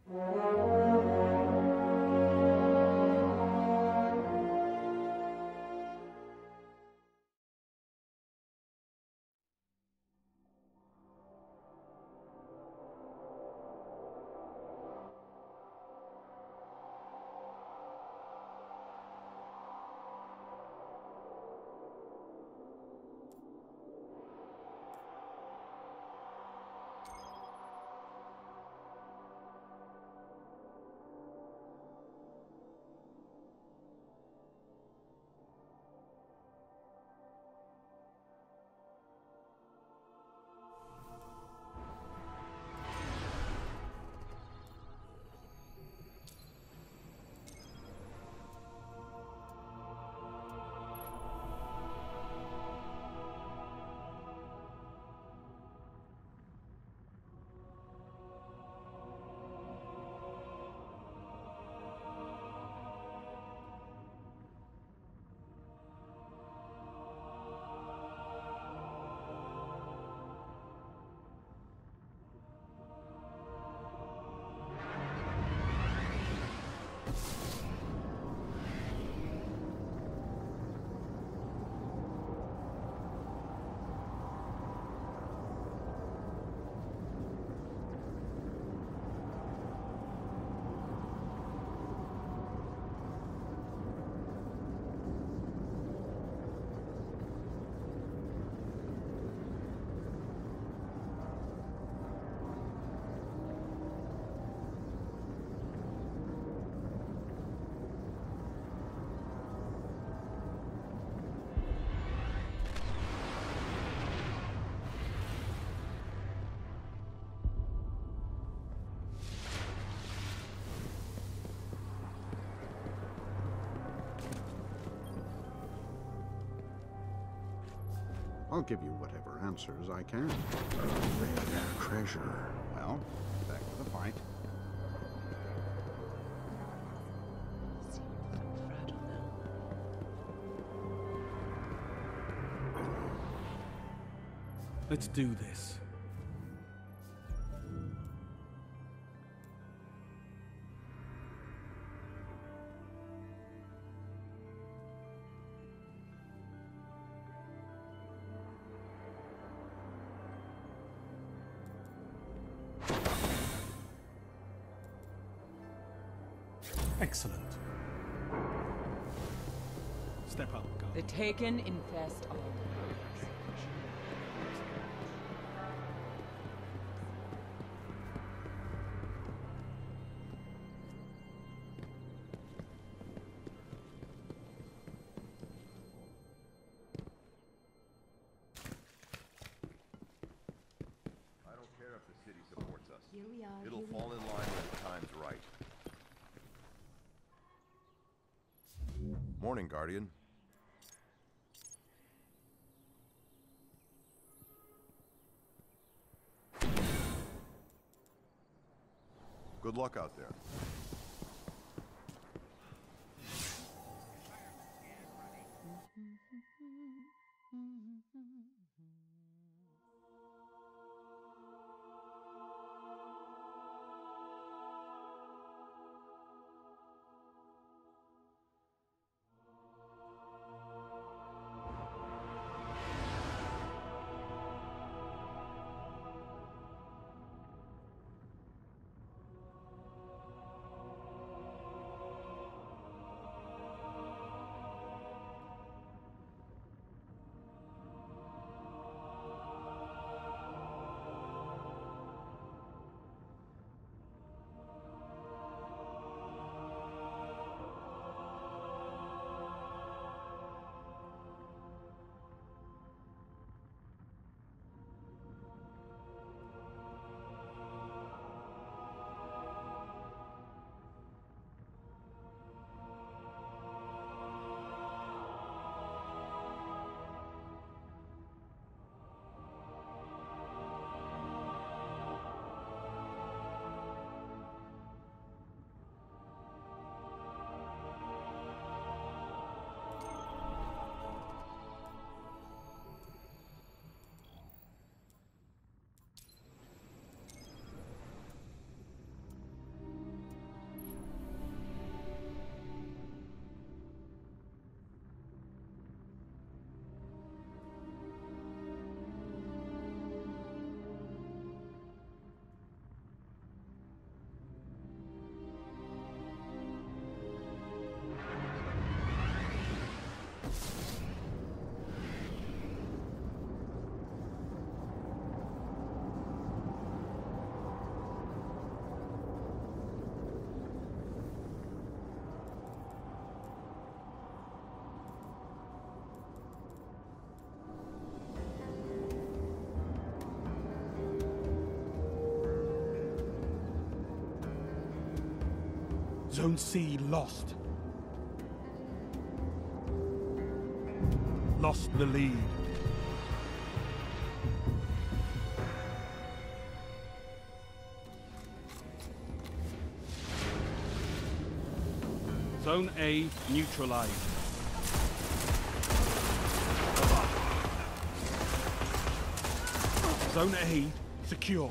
I'll give you whatever answers I can. Rare treasure. Well, back to the fight. Let's do this. Excellent. Step up, guard. The Taken infest all. I don't care if the city supports us. Here we are. It'll fall in line when the time's right. Morning, Guardian. Good luck out there. Zone C lost. Lost the lead. Zone A neutralized. Zone A secure.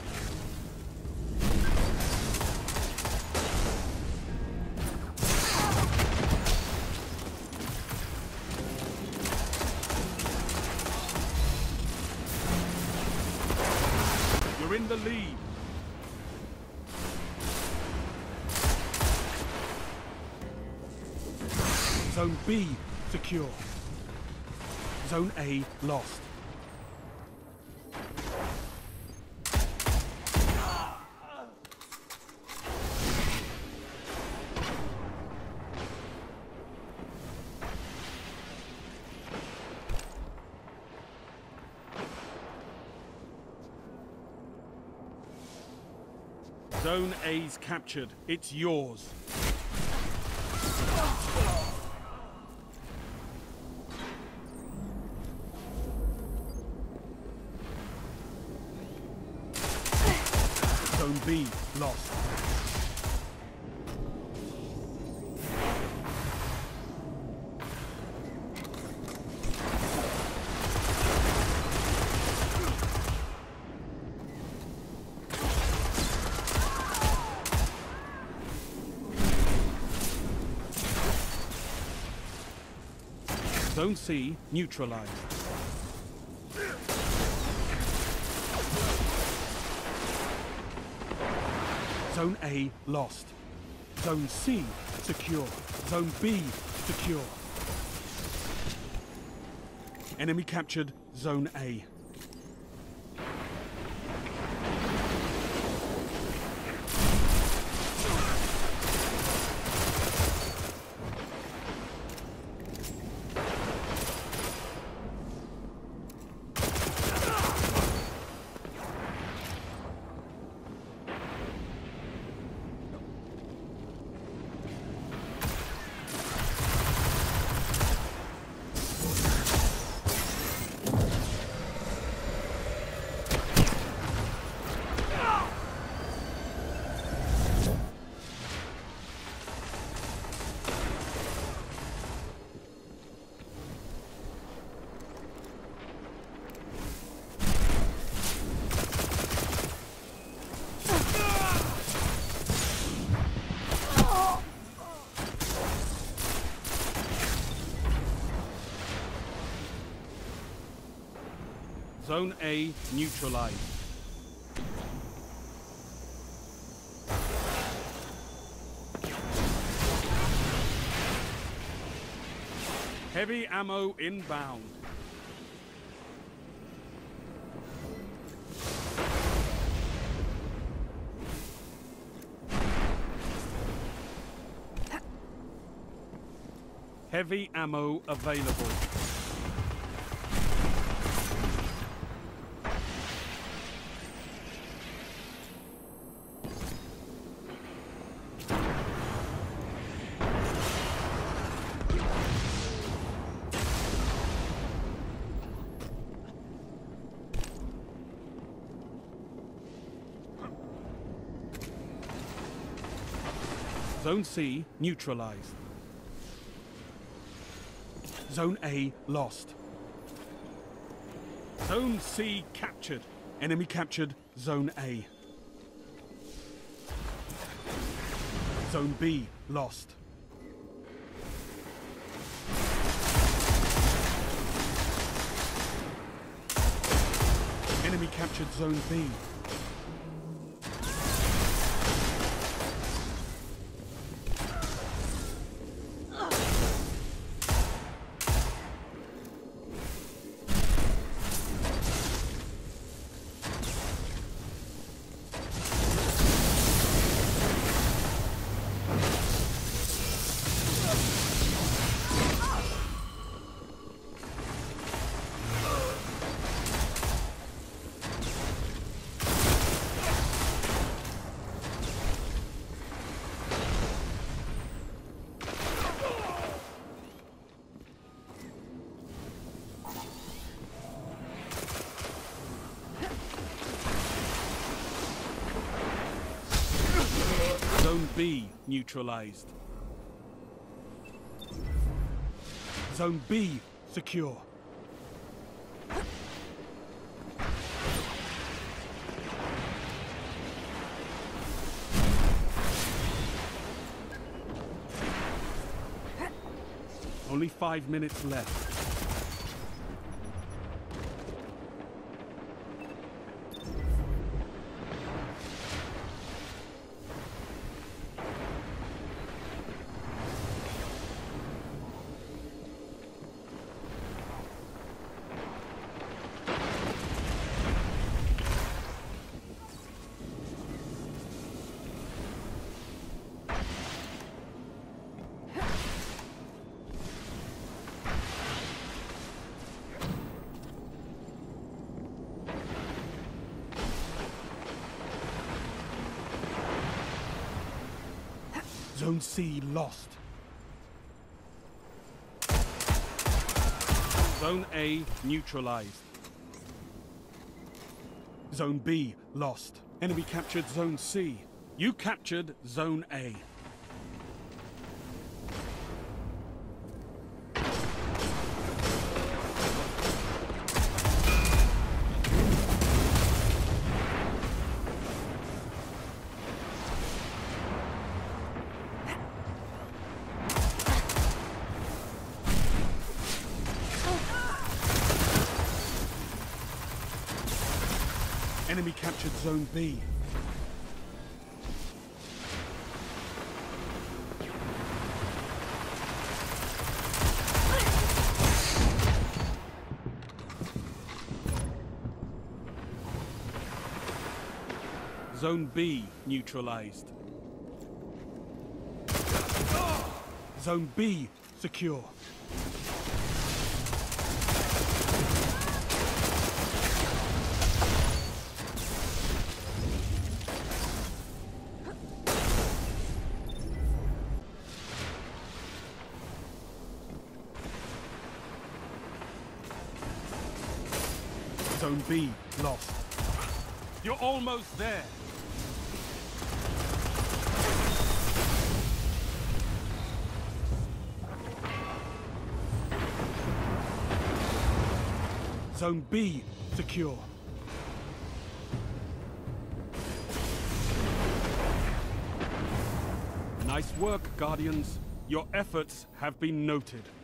You're in the lead. Zone B secure. Zone A lost. Zone A's captured. It's yours. Zone B lost. Zone C neutralized. Zone A lost. Zone C secure. Zone B secure. Enemy captured Zone A. Zone A neutralized. Heavy ammo inbound. Heavy ammo available. Zone C neutralized. Zone A lost. Zone C captured. Enemy captured Zone A. Zone B lost. Enemy captured Zone B. Zone B neutralized. Zone B secure. Only 5 minutes left. Zone C lost. Zone A neutralized. Zone B lost. Enemy captured Zone C. You captured Zone A. Enemy captured Zone B. Zone B neutralized. Zone B secure. Zone B lost. You're almost there. Zone B secure. Nice work, Guardians. Your efforts have been noted.